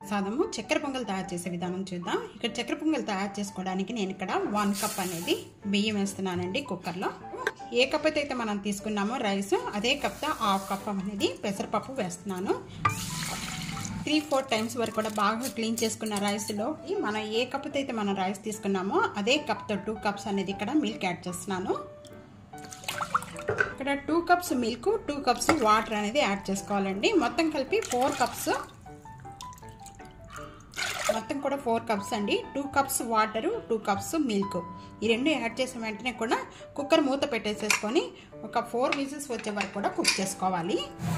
సాదము చక్కెర పొంగల్ తయారు చేసే విధానం చూద్దాం. ఇక్కడ చక్కెర పొంగల్ తయారు చేసుకోవడానికి నేను ఇక్కడ 1 కప్ అనేది బియ్యం వేస్తున్నానండి కుక్కర్లో. ఏ కప్ అయితే మనం తీసుకున్నామో రైస్ అదే కప్తో 1/2 కప్ అనేది పెసరపప్పు వేస్తున్నాను. 3-4 టైమ్స్ వరకు కూడా బాగా క్లీన్ చేసుకున్న రైస్లో మనం ఏ కప్ అయితే మనం రైస్ తీసుకున్నామో అదే కప్తో 2 కప్స్ అనేది ఇక్కడ మిల్క్ యాడ్ చేస్తున్నాను. ఇక్కడ 2 కప్స్ మిల్క్ 2 కప్స్ వాటర్ అనేది యాడ్ చేసుకోవాలండి. మొత్తం కలిపి 4 కప్స్, మొత్తం కూడా 4 కప్స్ అండి. 2 కప్స్ వాటరు 2 కప్స్ మిల్క్ ఈ రెండు యాడ్ చేసిన వెంటనే కూడా కుక్కర్ మూత పెట్టేసేసుకొని ఒక 4 విజిల్స్ వచ్చే వరకు కూడా కుక్ చేసుకోవాలి.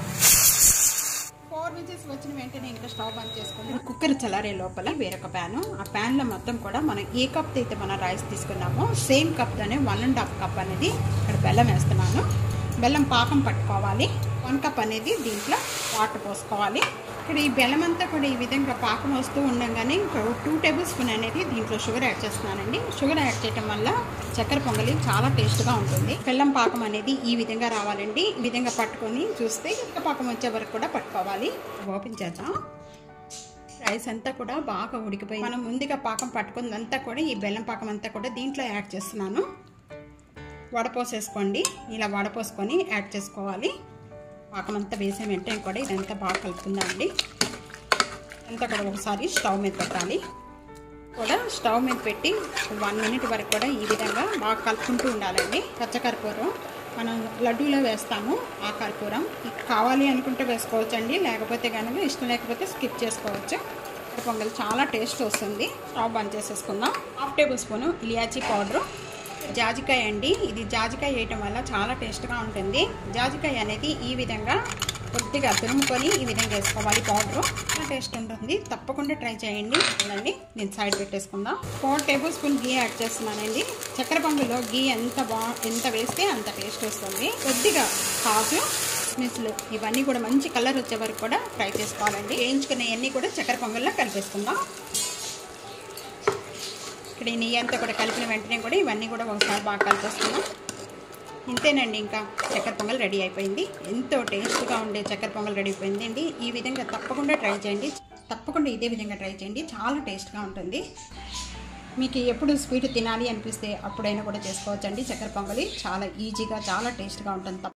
4 విజిల్స్ వచ్చిన వెంటనే ఇంకా స్టవ్ బంద్ చేసుకొని కుక్కర్ చల్లారే లోపల వేరొక ప్యాను, ఆ ప్యాన్లో మొత్తం కూడా మనం ఏ కప్ అయితే మనం రైస్ తీసుకున్నామో సేమ్ కప్తోనే 1.5 కప్ అనేది ఇక్కడ బెల్లం వేస్తున్నాను. బెల్లం పాకం పట్టుకోవాలి. 1 కప్ అనేది దీంట్లో వాటర్ పోసుకోవాలి. ఇక్కడ ఈ బెల్లం అంతా కూడా ఈ విధంగా పాకం వస్తూ ఉండగానే 2 టేబుల్ స్పూన్ అనేది దీంట్లో షుగర్ యాడ్ చేస్తున్నానండి. షుగర్ యాడ్ చేయడం వల్ల చక్కెర పొంగలి చాలా టేస్ట్గా ఉంటుంది. బెల్లం పాకం అనేది ఈ విధంగా రావాలండి. ఈ విధంగా పట్టుకొని చూస్తే ఇంకా పాకం వచ్చే వరకు కూడా పట్టుకోవాలి. ఓపెన్ చేద్దాం. రైస్ అంతా కూడా బాగా ఉడికిపోయి మనం ముందుగా పాకం పట్టుకుందంతా కూడా ఈ బెల్లం పాకం అంతా కూడా దీంట్లో యాడ్ చేస్తున్నాను. వడపోసేసుకోండి. ఇలా వడపోసుకొని యాడ్ చేసుకోవాలి. పాకం అంతా వేసే వెంటనే కూడా ఇదంతా బాగా కలుపుకుందామండి. అంతా కూడా ఒకసారి స్టవ్ మీద పెట్టాలి. కూడా స్టవ్ మీద పెట్టి 1 మినిట్ వరకు కూడా ఈ విధంగా బాగా కలుపుకుంటూ ఉండాలండి. పచ్చకర్పూరం మనం లడ్డూలో వేస్తాము. ఆ కర్పూరం కావాలి అనుకుంటే వేసుకోవచ్చండి, లేకపోతే కనుక ఇష్టం లేకపోతే స్కిప్ చేసుకోవచ్చు. పొంగల్ చాలా టేస్ట్ వస్తుంది. స్టవ్ బంద్ చేసేసుకుందాం. 1/2 టేబుల్ స్పూను ఇలాచీ పౌడరు, జాజికాయ అండి. ఇది జాజికాయ వేయటం వల్ల చాలా టేస్ట్గా ఉంటుంది. జాజికాయ అనేది ఈ విధంగా కొద్దిగా తురుముకొని ఈ విధంగా వేసుకోవాలి. పౌడరు చాలా టేస్ట్ ఉంటుంది. తప్పకుండా ట్రై చేయండి. చూడండి, నేను సైడ్ పెట్టేసుకుందాం. 4 టేబుల్ స్పూన్ గీ యాడ్ చేస్తున్నానండి. చక్కెర పొంగల్లో గీ ఎంత వేస్తే అంత టేస్ట్ వస్తుంది. కొద్దిగా కాజు కిస్మిస్లు ఇవన్నీ కూడా మంచి కలర్ వచ్చే వరకు కూడా ఫ్రై చేసుకోవాలండి. వేయించుకునేవన్నీ కూడా చక్కెర పొంగల్లో కలిపేసుకుందాం. ఇక్కడ నెయ్యి అంతా కూడా కలిపిన వెంటనే కూడా ఇవన్నీ కూడా ఒకసారి బాగా కలిపేస్తున్నాం. ఇంతేనండి, ఇంకా చక్కెర పొంగల్ రెడీ అయిపోయింది. ఎంతో టేస్ట్గా ఉండే చక్కెర పొంగల్ రెడీ అయిపోయింది అండి. ఈ విధంగా తప్పకుండా ట్రై చేయండి. తప్పకుండా ఇదే విధంగా ట్రై చేయండి. చాలా టేస్ట్గా ఉంటుంది. మీకు ఎప్పుడు స్వీట్ తినాలి అనిపిస్తే అప్పుడైనా కూడా చేసుకోవచ్చండి. చక్కెర పొంగలి చాలా ఈజీగా చాలా టేస్ట్గా ఉంటుంది.